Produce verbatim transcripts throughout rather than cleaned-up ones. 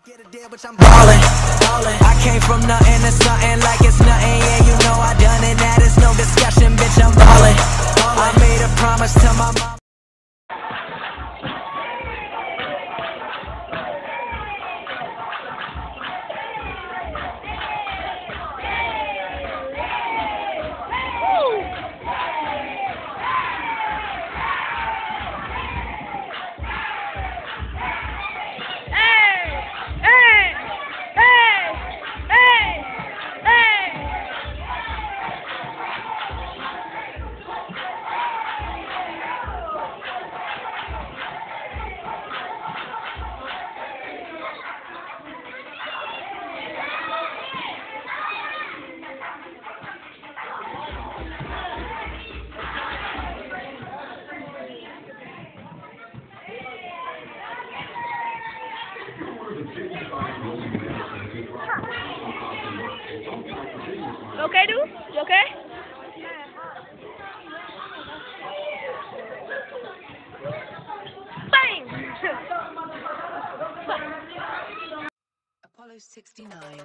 Get a deal, but I'm ballin', ballin'. I came from nothing to something like it's nothing. Yeah, you know I done it. That is no discussion, bitch. I'm ballin', ballin'. I made a promise to my mom. Okay, dude? You okay? Bang! Apollo sixty-nine.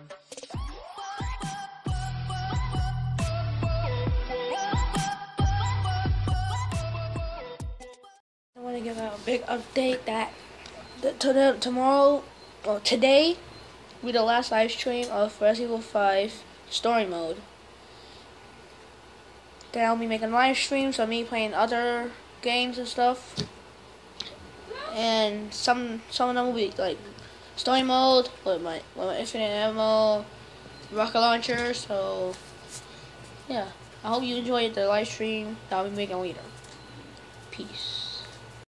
I want to give out a big update that the, to the, tomorrow, or today, will be the last live stream of Resident Evil five Story Mode. Then I'll be making live streams of me playing other games and stuff. And some some of them will be like Story Mode with my, with my infinite ammo, rocket launcher. So yeah, I hope you enjoyed the live stream that I'll be making later. Peace.